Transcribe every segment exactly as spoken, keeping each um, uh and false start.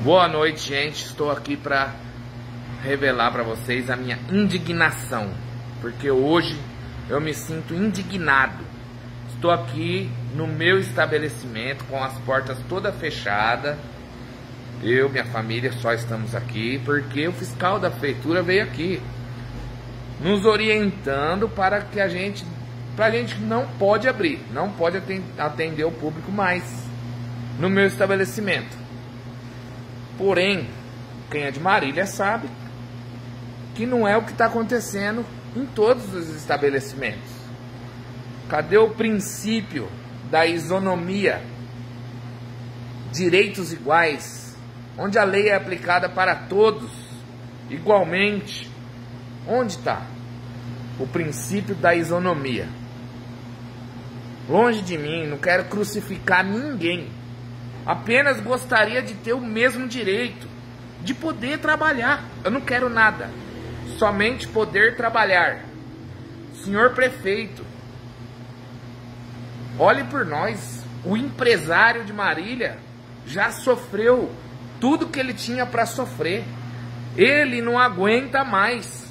Boa noite, gente. Estou aqui para revelar para vocês a minha indignação, porque hoje eu me sinto indignado. Estou aqui no meu estabelecimento com as portas todas fechadas. Eu, minha família, só estamos aqui porque o fiscal da prefeitura veio aqui nos orientando para que a gente, para a gente não pode abrir, não pode atender o público mais no meu estabelecimento. Porém, quem é de Marília sabe que não é o que está acontecendo em todos os estabelecimentos. Cadê o princípio da isonomia? Direitos iguais, onde a lei é aplicada para todos igualmente. Onde está o princípio da isonomia? Longe de mim, não quero crucificar ninguém. Apenas gostaria de ter o mesmo direito de poder trabalhar. Eu não quero nada, somente poder trabalhar. Senhor prefeito, olhe por nós. O empresário de Marília já sofreu tudo que ele tinha para sofrer. Ele não aguenta mais.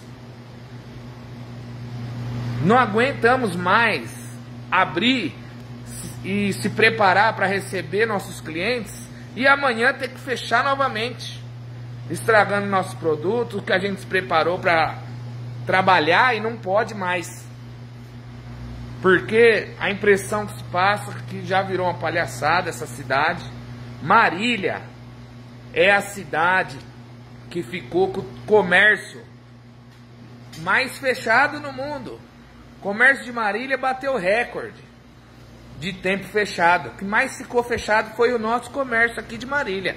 Não aguentamos mais abrir e se preparar para receber nossos clientes e amanhã ter que fechar novamente, estragando nossos produtos que a gente se preparou para trabalhar e não pode mais, porque a impressão que se passa é que já virou uma palhaçada essa cidade. Marília é a cidade que ficou com o comércio mais fechado no mundo. O comércio de Marília bateu recorde de tempo fechado. O que mais ficou fechado foi o nosso comércio aqui de Marília.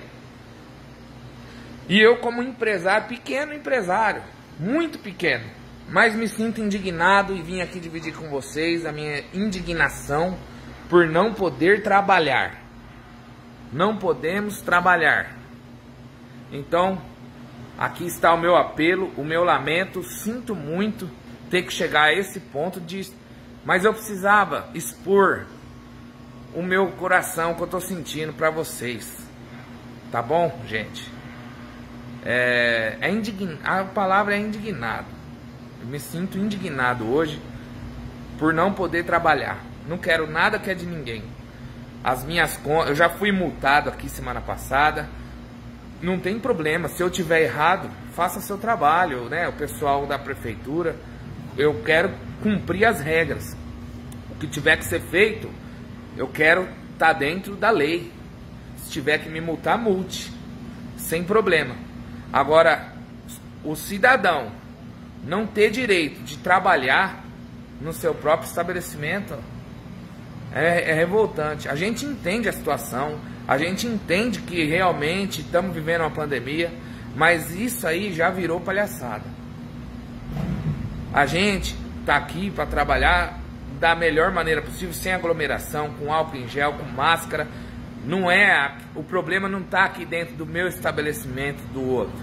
E eu, como empresário, pequeno empresário, muito pequeno, mas me sinto indignado e vim aqui dividir com vocês a minha indignação por não poder trabalhar. Não podemos trabalhar. Então, aqui está o meu apelo, o meu lamento. Sinto muito ter que chegar a esse ponto de... Mas eu precisava expor o meu coração que eu tô sentindo para vocês, tá bom, gente? É, é indign... A palavra é indignado. Eu me sinto indignado hoje por não poder trabalhar. Não quero nada que é de ninguém. As minhas contas, eu já fui multado aqui semana passada. Não tem problema, se eu tiver errado, faça seu trabalho, né? O pessoal da prefeitura, eu quero cumprir as regras. O que tiver que ser feito, eu quero estar dentro da lei. Se tiver que me multar, multe, sem problema. Agora, o cidadão não ter direito de trabalhar no seu próprio estabelecimento é, é revoltante. A gente entende a situação, a gente entende que realmente estamos vivendo uma pandemia, mas isso aí já virou palhaçada. A gente está aqui para trabalhar da melhor maneira possível, sem aglomeração, com álcool em gel, com máscara. Não é, o problema não está aqui dentro do meu estabelecimento, do outro.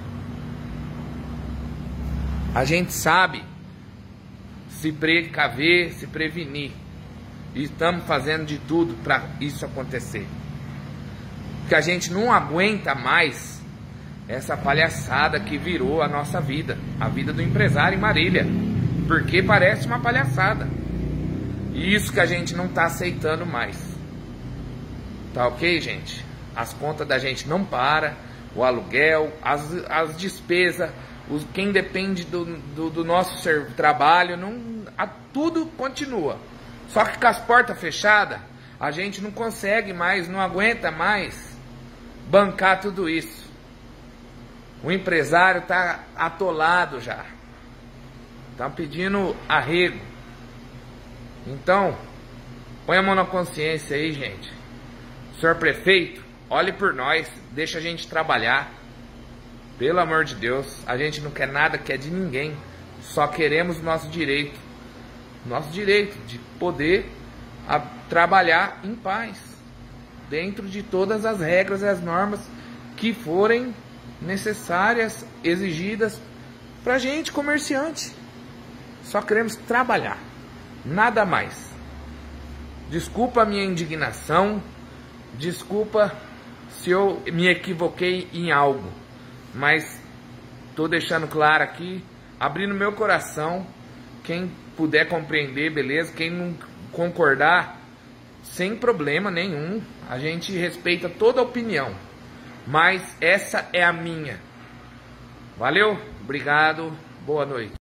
A gente sabe se precaver, se prevenir, e estamos fazendo de tudo para isso acontecer. Porque a gente não aguenta mais essa palhaçada que virou a nossa vida, a vida do empresário em Marília, porque parece uma palhaçada. E isso que a gente não está aceitando mais. Tá ok, gente? As contas da gente não param, o aluguel, as, as despesas, os, quem depende do, do, do nosso trabalho, não, a, tudo continua. Só que com as portas fechadas, a gente não consegue mais, não aguenta mais bancar tudo isso. O empresário está atolado já. Está pedindo arrego. Então, põe a mão na consciência aí, gente. Senhor prefeito, olhe por nós, deixa a gente trabalhar. Pelo amor de Deus, a gente não quer nada que é de ninguém. Só queremos nosso direito. Nosso direito de poder a, trabalhar em paz, dentro de todas as regras e as normas que forem necessárias, exigidas pra gente, comerciante. Só queremos trabalhar. Nada mais. Desculpa a minha indignação, desculpa se eu me equivoquei em algo, mas tô deixando claro aqui, abrindo meu coração, quem puder compreender, beleza, quem não concordar, sem problema nenhum, a gente respeita toda a opinião, mas essa é a minha. Valeu, obrigado, boa noite.